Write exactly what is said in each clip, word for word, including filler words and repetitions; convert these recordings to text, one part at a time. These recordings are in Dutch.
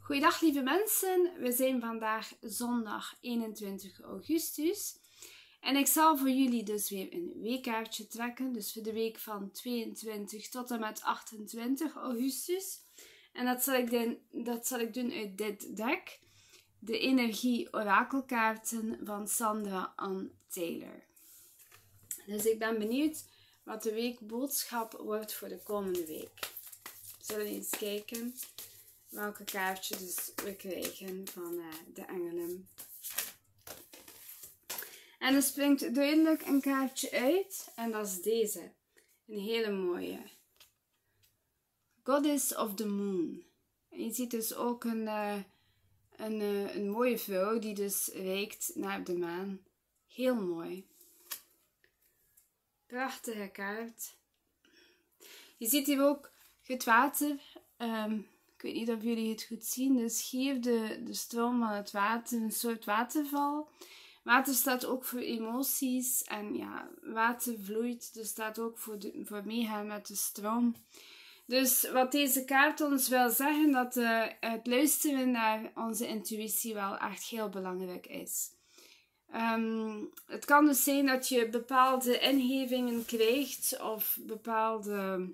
Goeiedag lieve mensen, we zijn vandaag zondag eenentwintig augustus en ik zal voor jullie dus weer een weekkaartje trekken, dus voor de week van tweeëntwintig tot en met achtentwintig augustus. En dat zal ik, doen, dat zal ik doen uit dit deck, de energie orakelkaarten van Sandra Ann Taylor. Dus ik ben benieuwd wat de weekboodschap wordt voor de komende week. We zullen eens kijken welke kaartjes we krijgen van uh, de engelen. En er springt duidelijk een kaartje uit. En dat is deze. Een hele mooie. Goddess of the Moon. En je ziet dus ook een, uh, een, uh, een mooie vrouw die dus reikt naar de maan. Heel mooi. Prachtige kaart. Je ziet hier ook het water. Um, Ik weet niet of jullie het goed zien. Dus hier de, de stroom van het water, een soort waterval. Water staat ook voor emoties. En ja, water vloeit. Dus staat ook voor, de, voor meegaan met de stroom. Dus wat deze kaart ons wil zeggen, dat uh, het luisteren naar onze intuïtie wel echt heel belangrijk is. Um, het kan dus zijn dat je bepaalde ingevingen krijgt. Of bepaalde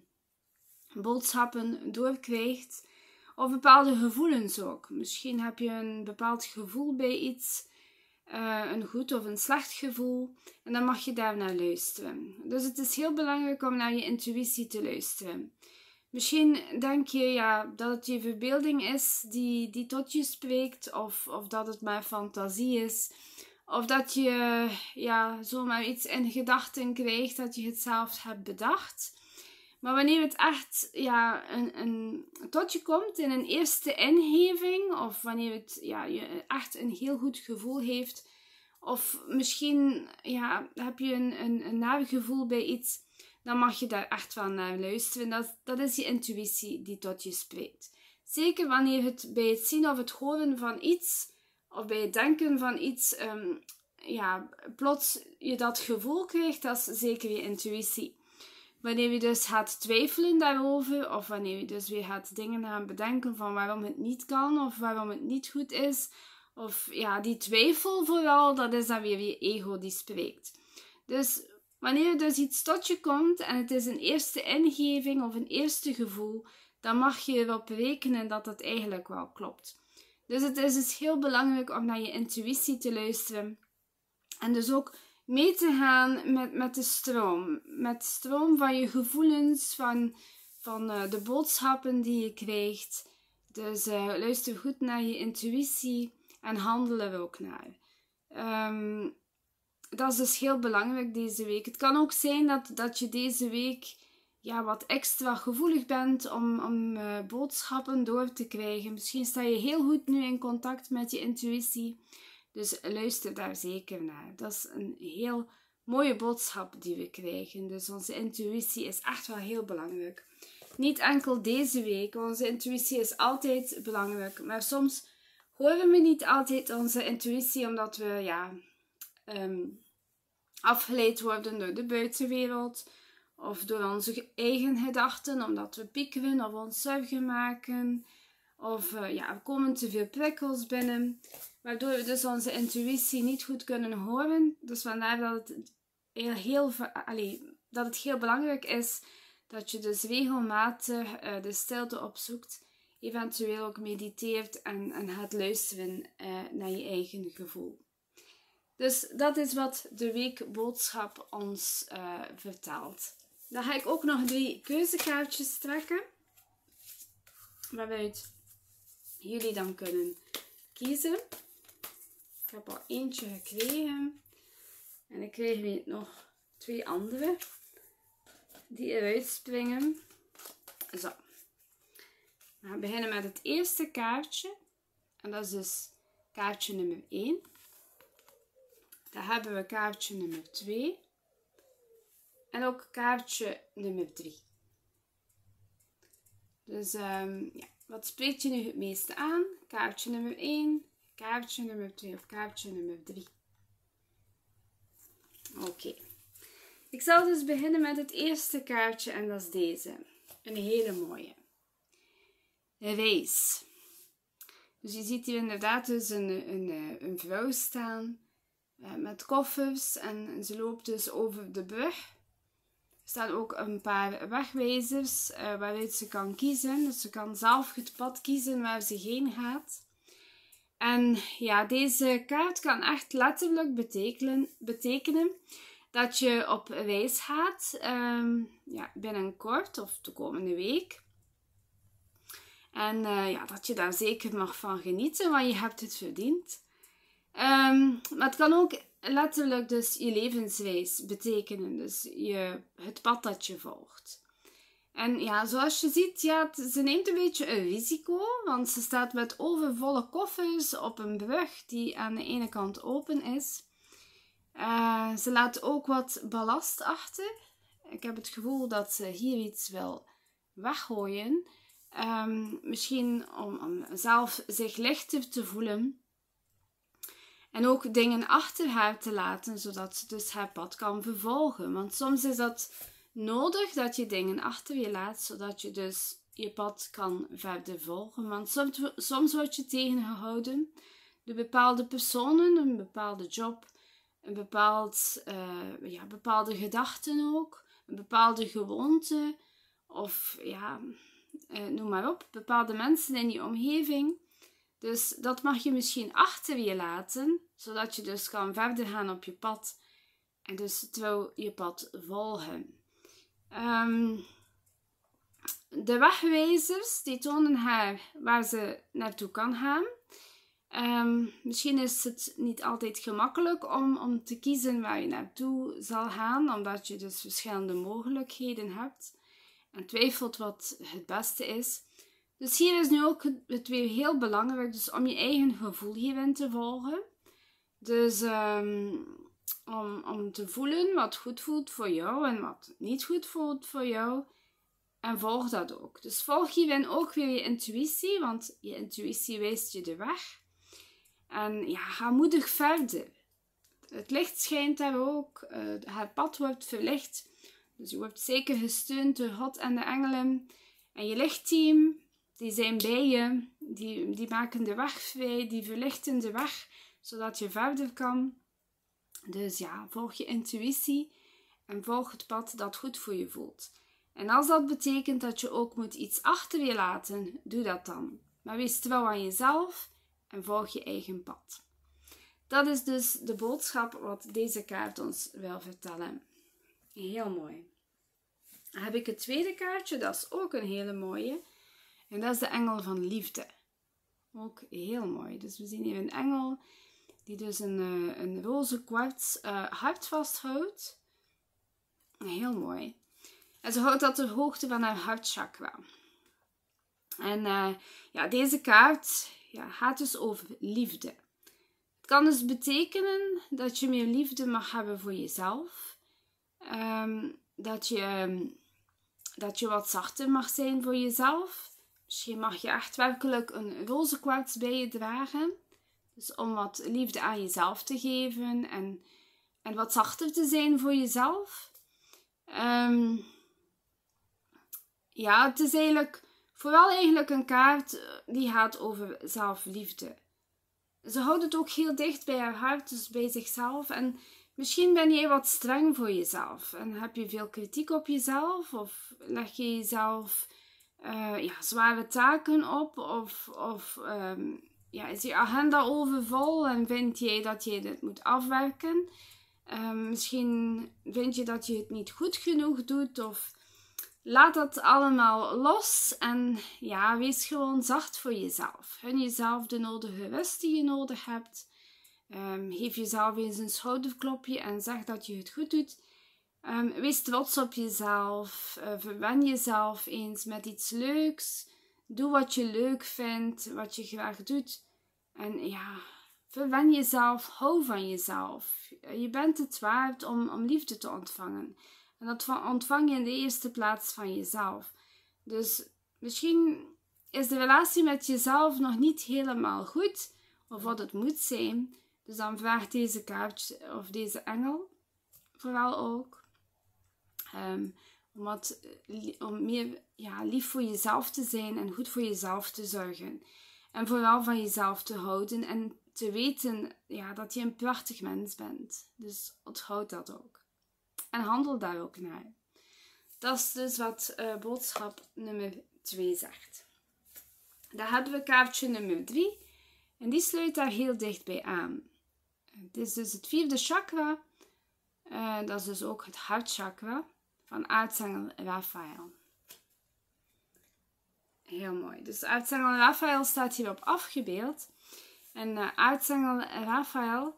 boodschappen doorkrijgt. Of bepaalde gevoelens ook. Misschien heb je een bepaald gevoel bij iets. Uh, een goed of een slecht gevoel. En dan mag je daar naar luisteren. Dus het is heel belangrijk om naar je intuïtie te luisteren. Misschien denk je ja, dat het je verbeelding is die, die tot je spreekt. Of, of dat het maar fantasie is. Of dat je ja, zomaar iets in gedachten krijgt dat je het zelf hebt bedacht. Maar wanneer het echt ja, een, een, tot je komt in een eerste ingeving, of wanneer het ja, je echt een heel goed gevoel heeft, of misschien ja, heb je een, een, een naar gevoel bij iets, dan mag je daar echt wel naar luisteren. Dat, dat is je intuïtie die tot je spreekt. Zeker wanneer het bij het zien of het horen van iets, of bij het denken van iets, um, ja, plots je dat gevoel krijgt, dat is zeker je intuïtie. Wanneer je dus gaat twijfelen daarover, of wanneer je dus weer gaat dingen gaan bedenken van waarom het niet kan, of waarom het niet goed is, of ja, die twijfel vooral, dat is dan weer je ego die spreekt. Dus wanneer er dus iets tot je komt en het is een eerste ingeving of een eerste gevoel, dan mag je erop rekenen dat het eigenlijk wel klopt. Dus het is dus heel belangrijk om naar je intuïtie te luisteren en dus ook mee te gaan met, met de stroom. Met de stroom van je gevoelens, van, van uh, de boodschappen die je krijgt. Dus uh, luister goed naar je intuïtie en handel er ook naar. Um, dat is dus heel belangrijk deze week. Het kan ook zijn dat, dat je deze week ja, wat extra gevoelig bent om, om uh, boodschappen door te krijgen. Misschien sta je heel goed nu in contact met je intuïtie. Dus luister daar zeker naar. Dat is een heel mooie boodschap die we krijgen. Dus onze intuïtie is echt wel heel belangrijk. Niet enkel deze week. Onze intuïtie is altijd belangrijk. Maar soms horen we niet altijd onze intuïtie. Omdat we ja, um, afgeleid worden door de buitenwereld. Of door onze eigen gedachten. Omdat we piekeren of ons zorgen maken. Of uh, ja, er komen te veel prikkels binnen. Waardoor we dus onze intuïtie niet goed kunnen horen. Dus vandaar dat het heel, heel, allez, dat het heel belangrijk is dat je dus regelmatig uh, de stilte opzoekt. Eventueel ook mediteert en, en gaat luisteren uh, naar je eigen gevoel. Dus dat is wat de weekboodschap ons uh, vertelt. Dan ga ik ook nog drie keuzekaartjes trekken. Waaruit jullie dan kunnen kiezen. Ik heb al eentje gekregen. En ik kreeg weer nog twee andere. Die eruit springen. Zo. We gaan beginnen met het eerste kaartje. En dat is dus kaartje nummer één. Dan hebben we kaartje nummer twee. En ook kaartje nummer drie. Dus um, ja, wat spreekt je nu het meeste aan? Kaartje nummer één, kaartje nummer twee of kaartje nummer drie. Oké. Okay. Ik zal dus beginnen met het eerste kaartje en dat is deze. Een hele mooie. Reis. Dus je ziet hier inderdaad dus een, een, een vrouw staan uh, met koffers en ze loopt dus over de brug. Er staan ook een paar wegwijzers uh, waaruit ze kan kiezen. Dus ze kan zelf het pad kiezen waar ze heen gaat. En ja, deze kaart kan echt letterlijk betekenen, betekenen dat je op reis gaat um, ja, binnenkort of de komende week. En uh, ja, dat je daar zeker mag van genieten, want je hebt het verdiend. Um, maar het kan ook letterlijk dus je levensreis betekenen. Dus je, het pad dat je volgt. En ja, zoals je ziet, ja, ze neemt een beetje een risico. Want ze staat met overvolle koffers op een brug die aan de ene kant open is. Uh, ze laat ook wat ballast achter. Ik heb het gevoel dat ze hier iets wil weggooien. Um, misschien om, om zelf zich lichter te voelen. En ook dingen achter haar te laten, zodat ze dus haar pad kan vervolgen. Want soms is dat nodig dat je dingen achter je laat, zodat je dus je pad kan verder volgen. Want soms, soms word je tegengehouden door bepaalde personen, een bepaalde job, een bepaald, uh, ja, bepaalde gedachten ook, een bepaalde gewoonte of ja, uh, noem maar op, bepaalde mensen in je omgeving. Dus dat mag je misschien achter je laten, zodat je dus kan verder gaan op je pad en dus trouw je pad volgen. Um, de wegwijzers die tonen haar waar ze naartoe kan gaan. Um, misschien is het niet altijd gemakkelijk om, om te kiezen waar je naartoe zal gaan, omdat je dus verschillende mogelijkheden hebt en twijfelt wat het beste is. Dus hier is nu ook het weer heel belangrijk dus om je eigen gevoel hierin te volgen. Dus um, om, om te voelen wat goed voelt voor jou en wat niet goed voelt voor jou. En volg dat ook. Dus volg hierin ook weer je intuïtie, want je intuïtie wijst je de weg. En ja, ga moedig verder. Het licht schijnt daar ook. Uh, haar pad wordt verlicht. Dus je wordt zeker gesteund door God en de engelen. En je lichtteam, die zijn bij je. Die, die maken de weg vrij. Die verlichten de weg, zodat je verder kan. Dus ja, volg je intuïtie. En volg het pad dat goed voor je voelt. En als dat betekent dat je ook moet iets achter je laten, doe dat dan. Maar wees trouw aan jezelf en volg je eigen pad. Dat is dus de boodschap wat deze kaart ons wil vertellen. Heel mooi. Dan heb ik het tweede kaartje, dat is ook een hele mooie. En dat is de engel van liefde. Ook heel mooi. Dus we zien hier een engel die dus een, een roze kwarts uh, hart vasthoudt. Heel mooi. En ze houdt dat ter hoogte van haar hartchakra. En uh, ja, deze kaart ja, gaat dus over liefde. Het kan dus betekenen dat je meer liefde mag hebben voor jezelf. Um, dat, je, um, dat je wat zachter mag zijn voor jezelf. Misschien mag je echt werkelijk een roze kwarts bij je dragen. Dus om wat liefde aan jezelf te geven. En, en wat zachter te zijn voor jezelf. Um, ja, het is eigenlijk vooral eigenlijk een kaart die gaat over zelfliefde. Ze houdt het ook heel dicht bij haar hart, dus bij zichzelf. En misschien ben jij wat streng voor jezelf. En heb je veel kritiek op jezelf? Of leg je jezelf uh, ja, zware taken op? Of, of um, ja, is je agenda overvol en vind jij dat je dit moet afwerken? Um, misschien vind je dat je het niet goed genoeg doet. Of laat dat allemaal los. En ja, wees gewoon zacht voor jezelf. Gun jezelf de nodige rust die je nodig hebt. Um, geef jezelf eens een schouderklopje en zeg dat je het goed doet. Um, wees trots op jezelf. Uh, verwen jezelf eens met iets leuks. Doe wat je leuk vindt, wat je graag doet. En ja, verwen jezelf, hou van jezelf. Je bent het waard om, om liefde te ontvangen. En dat ontvang je in de eerste plaats van jezelf. Dus misschien is de relatie met jezelf nog niet helemaal goed. Of wat het moet zijn. Dus dan vraagt deze kaart of deze engel vooral ook. Um, om, wat, om meer ja, lief voor jezelf te zijn en goed voor jezelf te zorgen. En vooral van jezelf te houden en te weten ja, dat je een prachtig mens bent. Dus onthoud dat ook. En handel daar ook naar. Dat is dus wat uh, boodschap nummer twee zegt. Dan hebben we kaartje nummer drie. En die sluit daar heel dicht bij aan. Het is dus het vierde chakra. Uh, dat is dus ook het hartchakra van aartsengel Raphaël. Heel mooi. Dus aartsengel Raphaël staat hierop afgebeeld. En uh, aartsengel Raphaël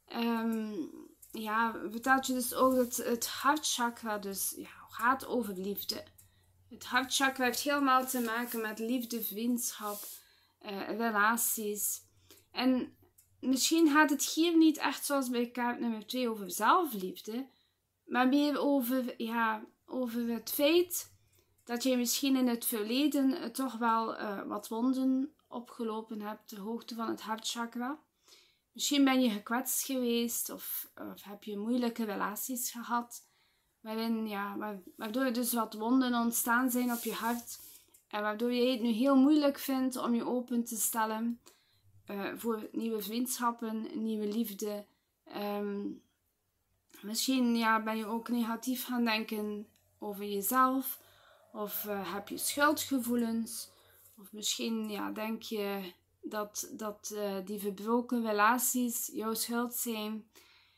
um, ja, vertelt je dus ook dat het hartchakra dus ja, gaat over liefde. Het hartchakra heeft helemaal te maken met liefde, vriendschap, uh, relaties. En misschien gaat het hier niet echt zoals bij kaart nummer twee over zelfliefde, maar meer over, ja, over het feit dat je misschien in het verleden uh, toch wel uh, wat wonden opgelopen hebt, de hoogte van het hartchakra. Misschien ben je gekwetst geweest of, of heb je moeilijke relaties gehad, waarin, ja, waardoor er dus wat wonden ontstaan zijn op je hart en waardoor je het nu heel moeilijk vindt om je open te stellen uh, voor nieuwe vriendschappen, nieuwe liefde. Um, misschien ja, ben je ook negatief gaan denken over jezelf of uh, heb je schuldgevoelens of misschien ja, denk je dat, dat uh, die verbroken relaties jouw schuld zijn.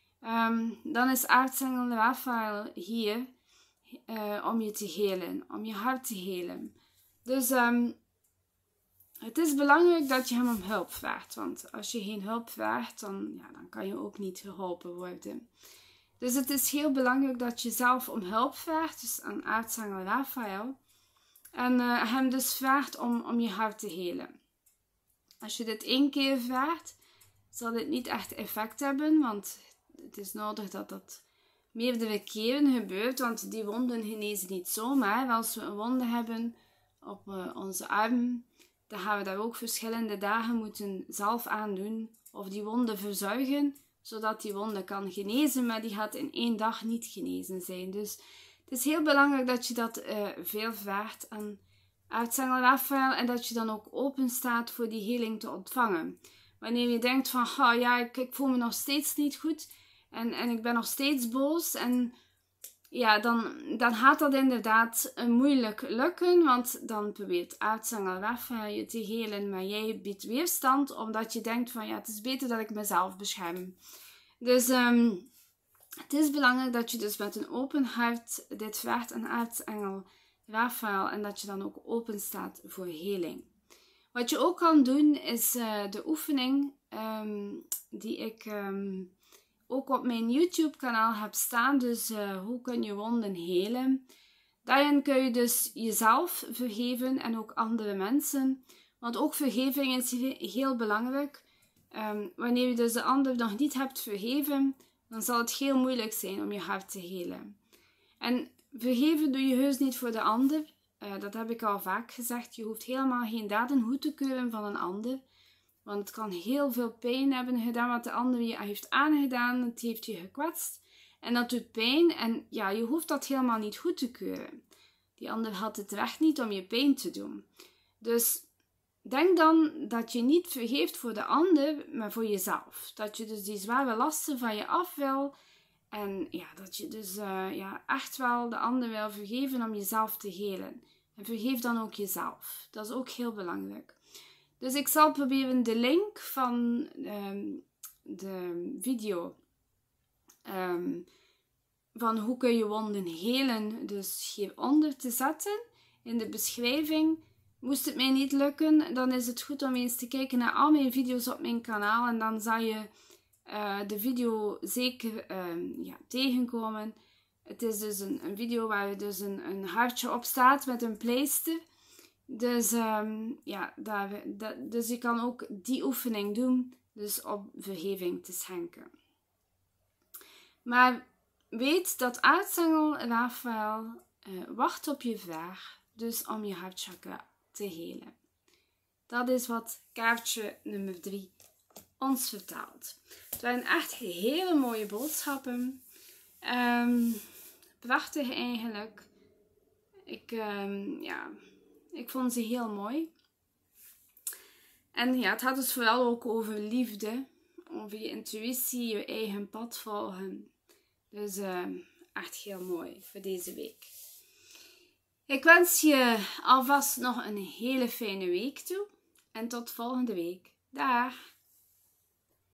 Um, dan is aartsengel Raphaël hier uh, om je te helen, om je hart te helen. Dus um, het is belangrijk dat je hem om hulp vraagt, want als je geen hulp vraagt, dan, ja, dan kan je ook niet geholpen worden. Dus het is heel belangrijk dat je zelf om hulp vraagt, dus aan aartsengel Raphaël, en uh, hem dus vraagt om, om je hart te helen. Als je dit één keer vraagt, zal dit niet echt effect hebben, want het is nodig dat dat meerdere keren gebeurt, want die wonden genezen niet zomaar. Als we een wonde hebben op uh, onze arm, dan gaan we daar ook verschillende dagen moeten zalf aan doen of die wonde verzuigen, zodat die wonde kan genezen, maar die gaat in één dag niet genezen zijn. Dus het is heel belangrijk dat je dat uh, veel vraagt aan aartsengel Raphaël en dat je dan ook open staat voor die heling te ontvangen. Wanneer je denkt van, oh ja, ik, ik voel me nog steeds niet goed en, en ik ben nog steeds boos en ja, dan, dan gaat dat inderdaad moeilijk lukken, want dan probeert aartsengel Raphaël je te helen, maar jij biedt weerstand omdat je denkt van, ja, het is beter dat ik mezelf bescherm. Dus um, het is belangrijk dat je dus met een open hart dit vraagt aan aartsengel Raphaël en dat je dan ook open staat voor heling. Wat je ook kan doen is uh, de oefening um, die ik um, ook op mijn YouTube kanaal heb staan. Dus uh, hoe kun je wonden helen. Daarin kun je dus jezelf vergeven en ook andere mensen. Want ook vergeving is heel belangrijk. Um, wanneer je dus de ander nog niet hebt vergeven, dan zal het heel moeilijk zijn om je hart te helen. En vergeven doe je heus niet voor de ander. Uh, dat heb ik al vaak gezegd. Je hoeft helemaal geen daden goed te keuren van een ander. Want het kan heel veel pijn hebben gedaan wat de ander je heeft aangedaan. Het heeft je gekwetst. En dat doet pijn. En ja, je hoeft dat helemaal niet goed te keuren. Die ander had het recht niet om je pijn te doen. Dus denk dan dat je niet vergeeft voor de ander, maar voor jezelf. Dat je dus die zware lasten van je af wil. En ja, dat je dus uh, ja, echt wel de ander wil vergeven om jezelf te helen. En vergeef dan ook jezelf. Dat is ook heel belangrijk. Dus ik zal proberen de link van um, de video um, van hoe kun je wonden helen, dus hieronder te zetten in de beschrijving. Moest het mij niet lukken, dan is het goed om eens te kijken naar al mijn video's op mijn kanaal. En dan zal je uh, de video zeker uh, ja, tegenkomen. Het is dus een, een video waar er dus een, een hartje op staat met een pleister. Dus, um, ja, daar, dat, dus je kan ook die oefening doen, dus om vergeving te schenken. Maar weet dat aartsengel Raphaël uh, wacht op je vraag, dus om je hartchakra te helen. Dat is wat kaartje nummer drie ons vertelt. Het waren echt hele mooie boodschappen. Um, prachtig eigenlijk. Ik, um, ja... Ik vond ze heel mooi. En ja, het gaat dus vooral ook over liefde. Over je intuïtie, je eigen pad volgen. Dus uh, echt heel mooi voor deze week. Ik wens je alvast nog een hele fijne week toe. En tot volgende week. Dag!